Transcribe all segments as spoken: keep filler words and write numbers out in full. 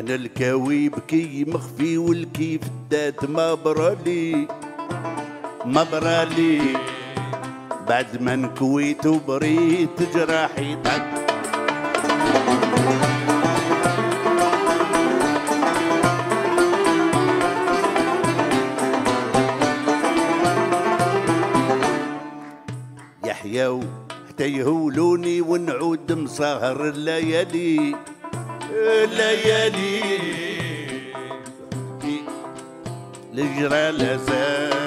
انا الكاوي بكي مخفي والكيف الدات ما برالي ما برالي بعد ما نكويت وبريت جراحي طق. يحياو حتى يهولوني ونعود مسهر الليالي الليالي الجرى لازال.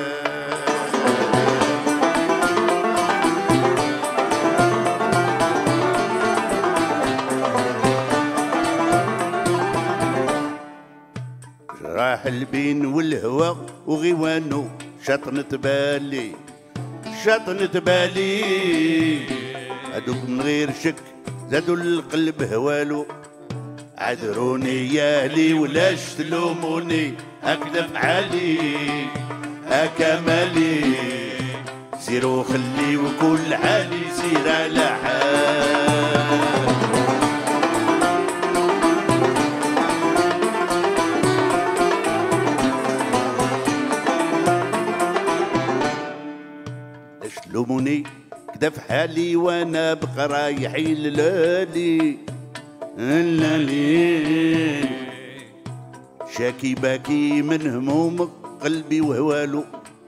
راح البين والهوى وغيوانو شطنت بالي شطنت بالي هادوك من غير شك زادوا القلب هوالو. عذروني يا اهلي ولاش تلوموني هكذا فعالي هكا مالي. سيروا خلي وكل حالي سير على حال. تلوموني كدا في حالي وانا بقى رايحي للالي اللالي. شاكي باكي من هموم قلبي وهوالو.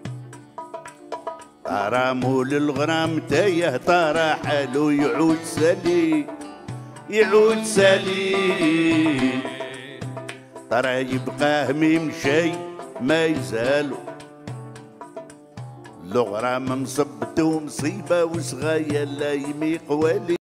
غرامو للغرام تايه طارا حالو يعود سالي يعود سالي. طرا يبقى هميم شي ما يزالو. الغرام مصبته مصيبة وصغايا لا يميق والي.